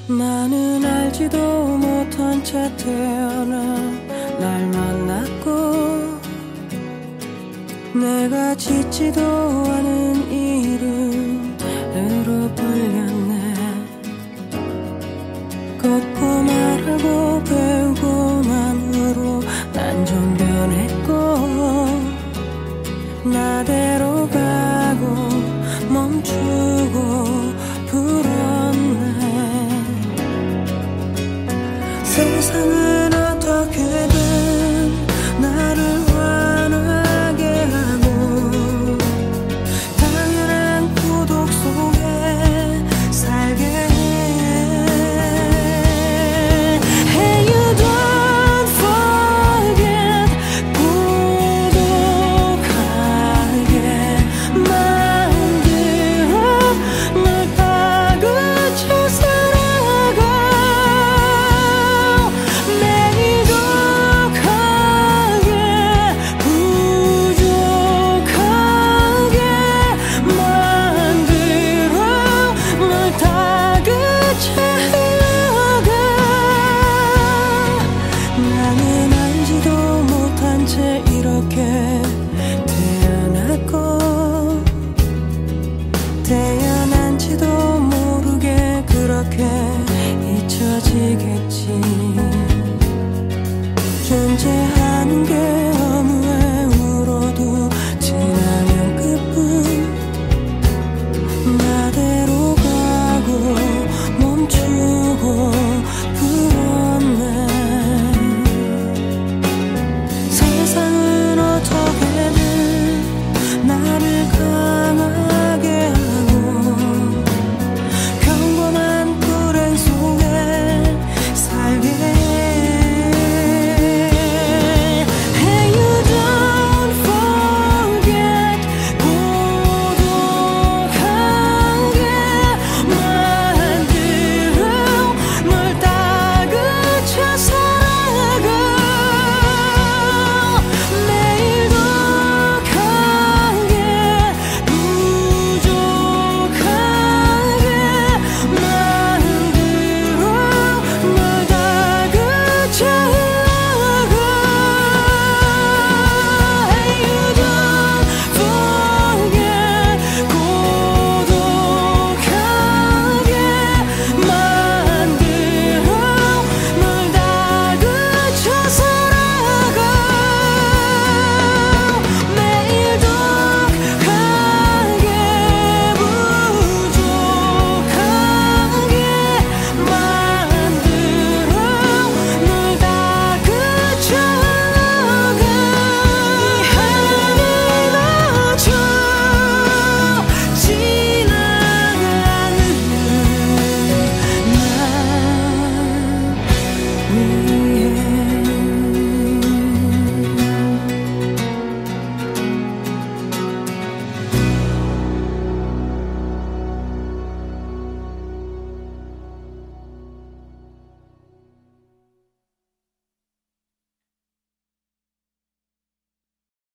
나는 알지도 못한 채 태어나 날 만났고 내가 짓지도 않은 이름으로 불렸네. 걷고 말하고 배우고 난 후로 난 좀 변했고 나대로 가고 멈추고 불었네. 세상은 어떻게든 나를 환하게 하고 당연한 고독 속에 살게 해. Hey, you don't forget. 고독하게 만들어 널 다그쳐 살아가. 부족하게 만들어 널 다그쳐 흘러가. 나는 알지도 못한 채 이렇게 태어났고 태어난지도 모르게 그렇게 잊혀지겠지.